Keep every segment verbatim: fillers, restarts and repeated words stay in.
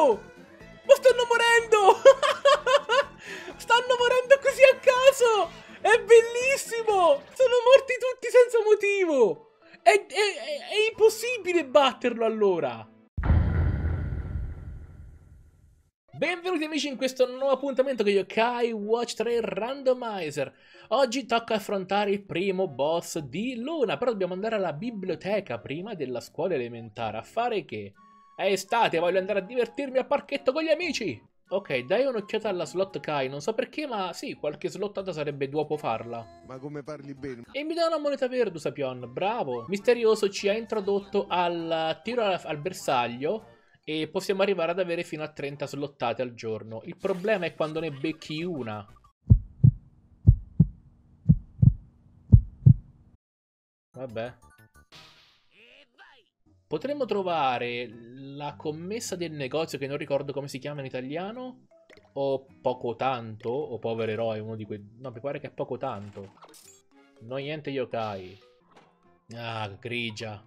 morendo! Ma stanno morendo! Stanno morendo così a caso! È bellissimo! Sono morti tutti senza motivo! È, è, è, è impossibile batterlo allora! Benvenuti amici in questo nuovo appuntamento con Yokai Watch tre Randomizer. Oggi tocca affrontare il primo boss di Luna, però dobbiamo andare alla biblioteca prima della scuola elementare. A fare che? È estate, voglio andare a divertirmi al parchetto con gli amici! Ok, dai un'occhiata alla slot Kai, non so perché, ma sì, qualche slottata sarebbe dopo farla. Ma come parli bene? E mi dà una moneta verde, Sapion, bravo! Misterioso ci ha introdotto al tiro al, al bersaglio e possiamo arrivare ad avere fino a trenta slottate al giorno. Il problema è quando ne becchi una. Vabbè. Potremmo trovare la commessa del negozio, che non ricordo come si chiama in italiano, o poco tanto, o povero eroe, uno di quei... No, mi pare che è poco tanto. No niente yokai. Ah, grigia.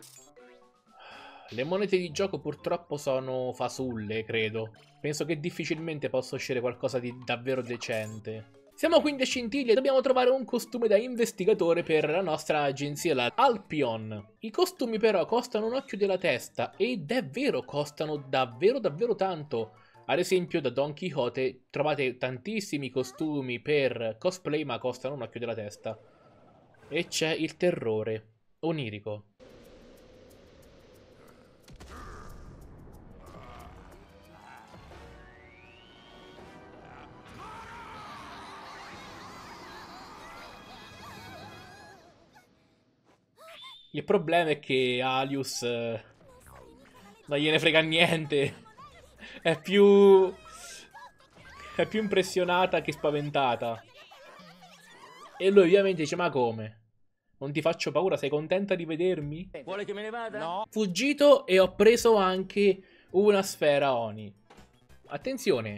Le monete di gioco purtroppo sono fasulle, credo. Penso che difficilmente possa uscire qualcosa di davvero decente. Siamo quindi a Scintille e dobbiamo trovare un costume da investigatore per la nostra agenzia, la Alpion. I costumi però costano un occhio della testa ed è vero, costano davvero davvero tanto. Ad esempio da Don Quixote trovate tantissimi costumi per cosplay ma costano un occhio della testa. E c'è il terrore onirico. Il problema è che Alius eh, non gliene frega niente. È più... È più impressionata che spaventata. E lui ovviamente dice, ma come? Non ti faccio paura, sei contenta di vedermi? Vuole che me ne vada? No. Fuggito e ho preso anche una sfera Oni. Attenzione.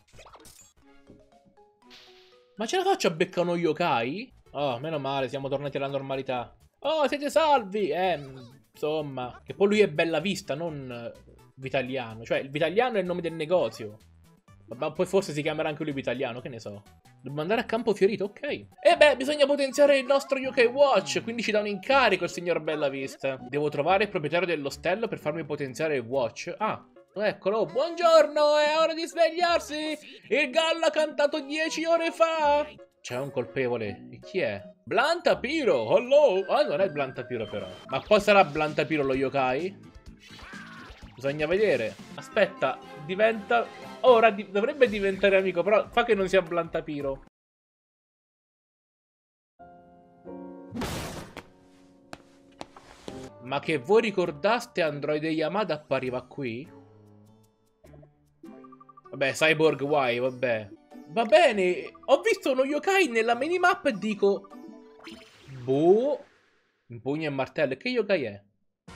Ma ce la faccio a beccare uno yokai? Oh, meno male, siamo tornati alla normalità. Oh, siete salvi! Eh, insomma. Che poi lui è Bella Vista, non eh, Vitaliano. Cioè, il Vitaliano è il nome del negozio. Ma poi forse si chiamerà anche lui Vitaliano, che ne so. Dobbiamo andare a Campo Fiorito, ok. E beh, bisogna potenziare il nostro Yokai Watch, quindi ci dà un incarico il signor Bellavista. Devo trovare il proprietario dell'ostello per farmi potenziare il Watch. Ah, eccolo. Buongiorno, è ora di svegliarsi. Il gallo ha cantato dieci ore fa. C'è un colpevole. E chi è? Blantapiro, hello. Ah, non è Blantapiro però. Ma poi sarà Blantapiro lo yokai? Bisogna vedere. Aspetta, diventa... Ora di dovrebbe diventare amico, però fa che non sia Blantapiro. Ma che voi ricordaste Androide Yamada appariva qui? Vabbè, Cyborg Y, vabbè. Va bene, ho visto uno yokai nella minimap e dico... Boh... Un pugno e martello, e che yokai è?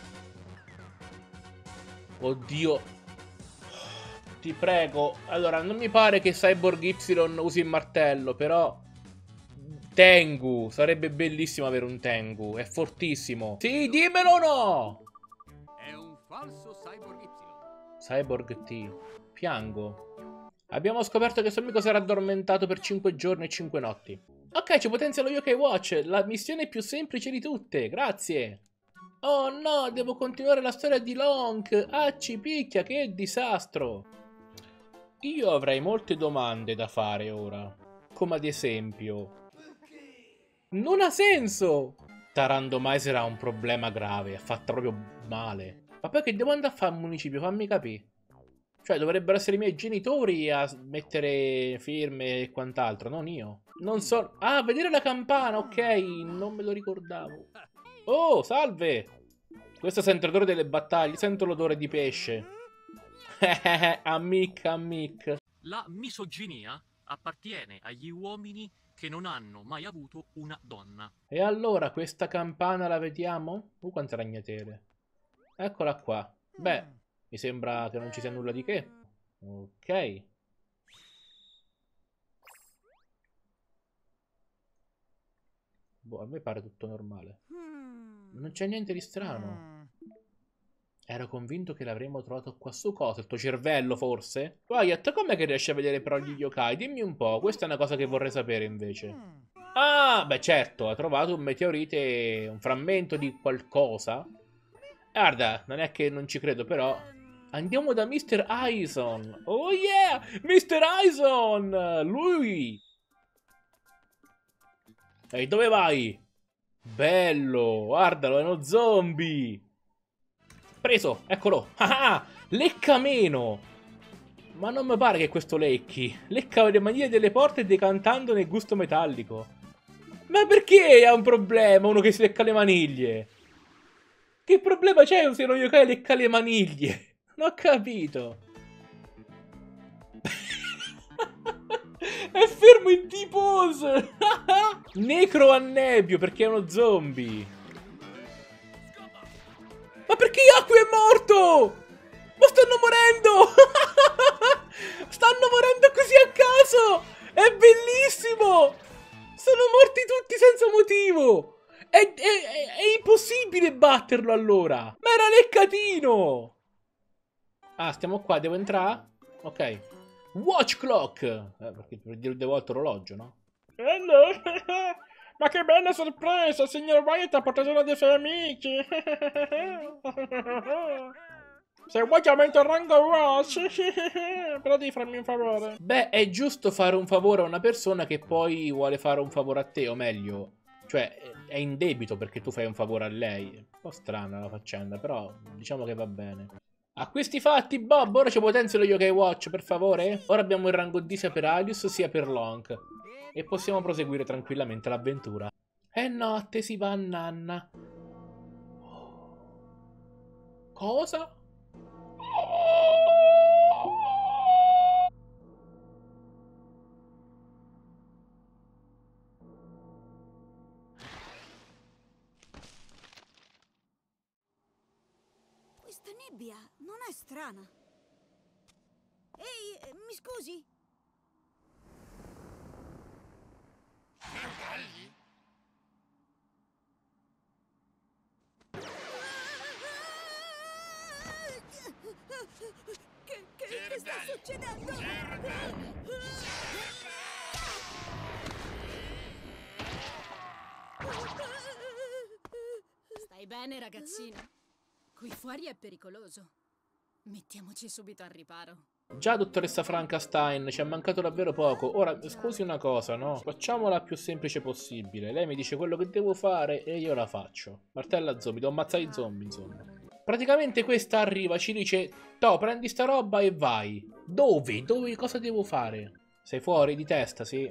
Oddio... Ti prego. Allora, non mi pare che Cyborg Y usi il martello, però... Tengu. Sarebbe bellissimo avere un Tengu. È fortissimo. Sì, dimmelo o no! È un falso Cyborg Y. Cyborg T. Piango. Abbiamo scoperto che suo amico sarà addormentato per cinque giorni e cinque notti. Ok, ci potenzia lo Yokai Watch. La missione più semplice di tutte. Grazie. Oh no, devo continuare la storia di Long. Ah, ci picchia, che disastro. Io avrei molte domande da fare ora, come ad esempio... Non ha senso! Tarandomizer ha un problema grave, è fatta proprio male. Ma poi che devo andare a fare al municipio, fammi capire. Cioè, dovrebbero essere i miei genitori a mettere firme e quant'altro, non io. Non so... Ah, vedere la campana, ok, non me lo ricordavo. Oh, salve! Questo sente l'odore delle battaglie, sento l'odore di pesce. Amic, amic. La misoginia appartiene agli uomini che non hanno mai avuto una donna. E allora questa campana la vediamo? Uh, quante ragnatele. Eccola qua. Beh, mi sembra che non ci sia nulla di che. Ok. Boh, a me pare tutto normale. Non c'è niente di strano. Ero convinto che l'avremmo trovato qua su. Cosa? Il tuo cervello, forse? Wyatt, com'è che riesci a vedere però gli yokai? Dimmi un po', questa è una cosa che vorrei sapere invece. Ah, beh certo, ha trovato un meteorite, un frammento di qualcosa. Guarda, non è che non ci credo, però... Andiamo da mister Ison. Oh yeah, mister Ison! Lui! Ehi, dove vai? Bello, guardalo, è uno zombie! Preso, eccolo. Ah, ah, lecca meno. Ma non mi pare che questo lecchi. Lecca le maniglie delle porte decantando nel gusto metallico. Ma perché ha un problema uno che si lecca le maniglie? Che problema c'è se uno yokai lecca le maniglie? Non ho capito. È fermo in T-pose. Necro annebbio perché è uno zombie. Ma perché Aku è morto? Ma stanno morendo! Stanno morendo così a caso! È bellissimo! Sono morti tutti senza motivo! È, è, è, è impossibile batterlo allora! Ma era leccatino! Ah, stiamo qua, devo entrare? Ok. Watch clock! Eh, perché per dire due volte orologio, no? Hello! Ma che bella sorpresa! Il signor Wyatt ha portato uno dei suoi amici! Se vuoi ti aumento il rango Watch! Però devi farmi un favore. Beh, è giusto fare un favore a una persona che poi vuole fare un favore a te, o meglio... Cioè, è in debito perché tu fai un favore a lei. Un po' strana la faccenda, però diciamo che va bene. A questi fatti, Bob, ora ci potenzio lo Yokai Watch, per favore? Ora abbiamo il rango D sia per Alius sia per Long. E possiamo proseguire tranquillamente l'avventura. È notte, si va a nanna. Cosa? Questa nebbia non è strana. Ehi, eh, mi scusi? Che, che, che sta succedendo? Stai bene, ragazzino? Qui fuori è pericoloso. Mettiamoci subito al riparo. Già, dottoressa Frankenstein, ci è mancato davvero poco. Ora, scusi una cosa, no? Facciamola più semplice possibile. Lei mi dice quello che devo fare e io la faccio. Martella zombie, devo ammazzare i zombie, insomma. Praticamente questa arriva, ci dice: Toh, prendi sta roba e vai. Dove? Dove? Cosa devo fare? Sei fuori di testa, sì.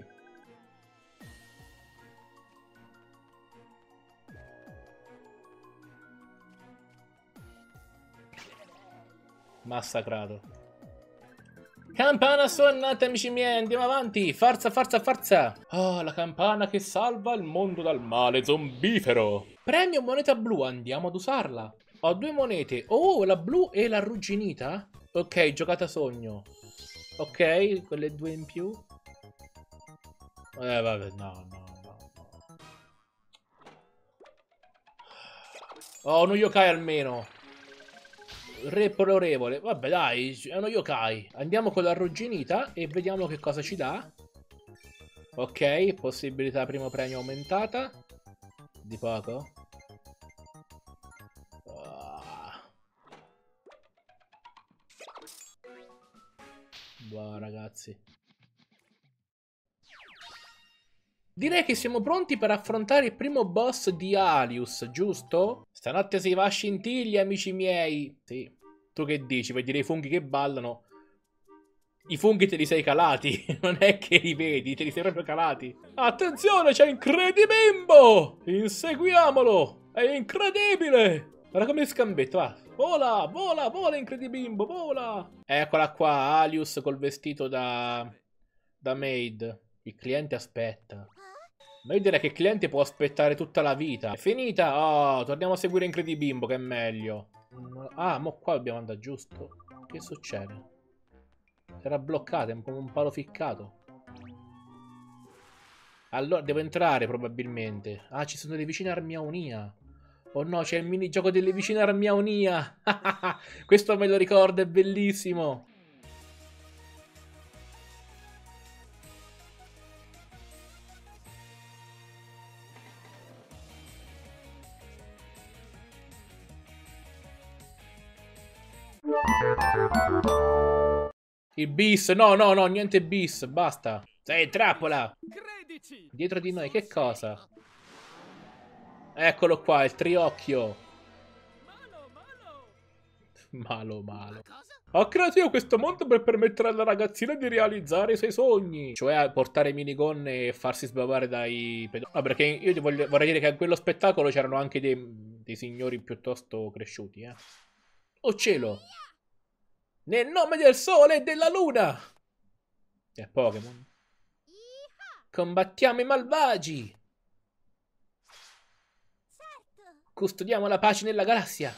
Massacrato. Campana suonata, amici miei, andiamo avanti. Forza, forza, forza. Oh, la campana che salva il mondo dal male zombifero. Premio moneta blu, andiamo ad usarla. Ho due monete. Oh, la blu e l'arrugginita. Ok, giocata sogno. Ok, quelle due in più. Eh, vabbè, no, no, no, no. Oh, uno yokai almeno. Reprorevole. Vabbè, dai, è uno yokai. Andiamo con l'arrugginita e vediamo che cosa ci dà. Ok, possibilità primo premio aumentata. Di poco. Ah. Boh, ragazzi. Direi che siamo pronti per affrontare il primo boss di Alius, giusto? Stanotte si va a scintiglia, amici miei. Sì. Tu che dici? Vuoi dire i funghi che ballano? I funghi te li sei calati. Non è che li vedi, te li sei proprio calati. Attenzione, c'è Incredibimbo! Inseguiamolo! È incredibile! Guarda come scambetto, va. Vola, vola, vola, Incredibimbo, vola! Eccola qua, Alius col vestito da... da maid. Il cliente aspetta. Ma io direi che il cliente può aspettare tutta la vita. È finita? Oh, torniamo a seguire Incredibimbo, che è meglio. Ah, mo qua dobbiamo andare giusto. Che succede? Si era bloccata, è un po' un palo ficcato. Allora, devo entrare probabilmente. Ah, ci sono delle vicine armi a Unia. Oh no, c'è il minigioco delle vicine Armia. Questo me lo ricordo, è bellissimo. Il bis, no, no, no, niente bis, basta. Sei trappola. Credici! Dietro di noi, che cosa? Eccolo qua, il triocchio. Malo, malo! Malo, malo. Cosa? Ho creato io questo mondo per permettere alla ragazzina di realizzare i suoi sogni. Cioè a portare minigonne e farsi sbavare dai pedofili. No, perché io ti voglio, vorrei dire che a quello spettacolo c'erano anche dei, dei signori piuttosto cresciuti, eh. Oh cielo! Nel nome del sole e della luna! È Pokémon. Combattiamo i malvagi! Custodiamo la pace nella galassia!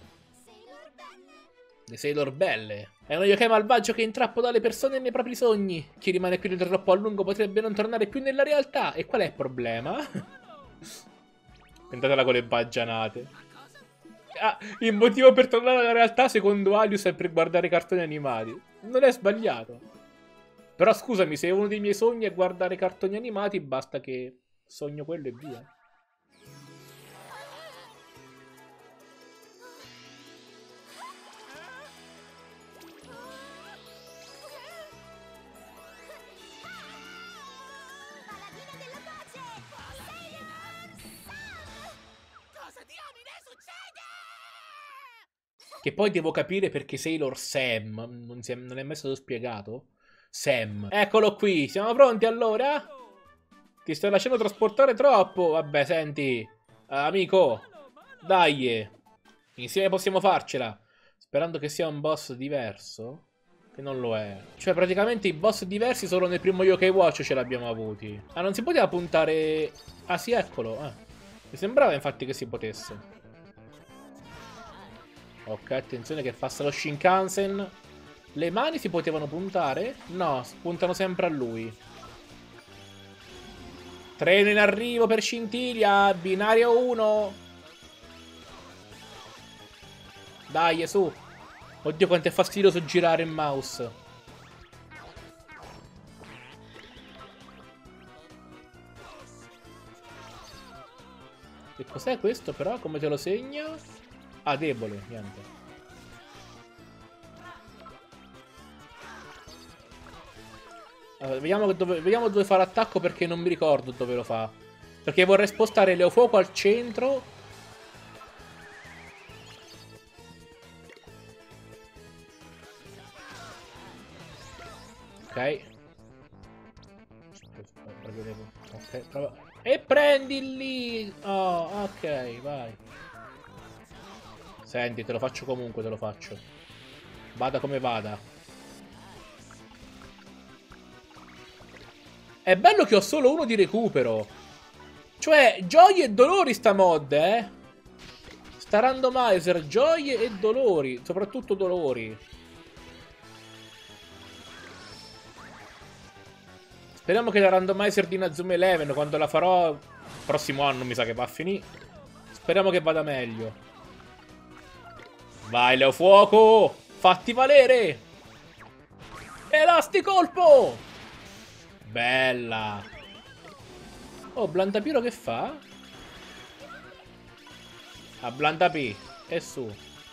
Le Sailor Belle. È uno yokai malvagio che intrappola le persone nei propri sogni. Chi rimane qui troppo a lungo potrebbe non tornare più nella realtà. E qual è il problema? Pentatela con le baggianate. Ah, il motivo per tornare alla realtà secondo Alius è per guardare i cartoni animati. Non è sbagliato. Però scusami, se uno dei miei sogni è guardare cartoni animati, basta che sogno quello e via. Che poi devo capire perché Sailor Sam non, si è, non è mai stato spiegato. Sam. Eccolo qui, siamo pronti allora? Ti stai lasciando trasportare troppo. Vabbè, senti, amico, dai, insieme possiamo farcela. Sperando che sia un boss diverso. Che non lo è. Cioè praticamente i boss diversi solo nel primo Yokai Watch ce l'abbiamo avuti. Ah, non si poteva puntare... Ah sì, eccolo, eh. Mi sembrava infatti che si potesse. Ok, attenzione che passa lo Shinkansen. Le mani si potevano puntare? No, puntano sempre a lui. Treno in arrivo per Scintilla. Binario uno. Dai, su. Oddio, quanto è fastidioso girare il mouse. Che cos'è questo però? Come te lo segna? Ah, debole, niente. Allora, vediamo dove, vediamo dove fa l'attacco perché non mi ricordo dove lo fa. Perché vorrei spostare Leofuoco al centro. Ok. Ok, prova. E prendi lì. Oh, ok, vai. Senti, te lo faccio comunque, te lo faccio. Vada come vada. È bello che ho solo uno di recupero. Cioè, gioie e dolori sta mod, eh. Sta randomizer, gioie e dolori. Soprattutto dolori. Speriamo che la randomizer di Inazuma Eleven, quando la farò il prossimo anno, mi sa che va a finire. Speriamo che vada meglio. Vai, Leofuoco! Fatti valere! Elasticolpo! Bella! Oh, Blandapiro che fa? A Blandapì. E su.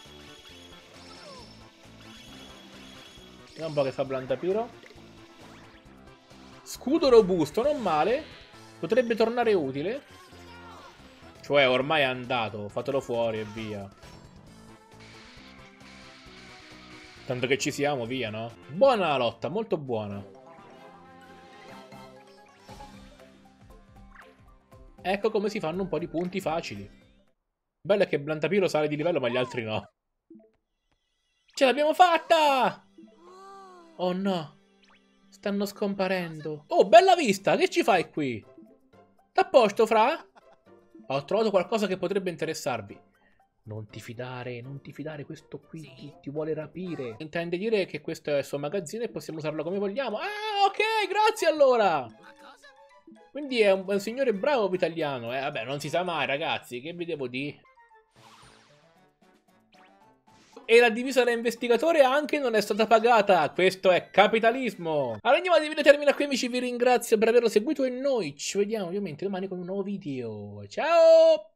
Vediamo un po' che fa Blandapiro. Scudo robusto, non male. Potrebbe tornare utile. Cioè, ormai è andato. Fatelo fuori e via. Tanto che ci siamo, via, no? Buona la lotta, molto buona. Ecco come si fanno un po' di punti facili. Bello è che Blandapiro sale di livello ma gli altri no. Ce l'abbiamo fatta! Oh no. Stanno scomparendo. Oh, bella vista, che ci fai qui? T'à posto, fra? Ho trovato qualcosa che potrebbe interessarvi. Non ti fidare, non ti fidare, questo qui sì. ti, ti vuole rapire. Intende dire che questo è il suo magazzino e possiamo usarlo come vogliamo. Ah, ok, grazie allora. Quindi è un, è un signore bravo italiano. Eh, vabbè, non si sa mai, ragazzi, che vi devo dire? e la divisa da investigatore anche non è stata pagata. Questo è capitalismo. Allora andiamo, il video termina qui amici, vi ringrazio per averlo seguito e noi ci vediamo ovviamente domani con un nuovo video. Ciao!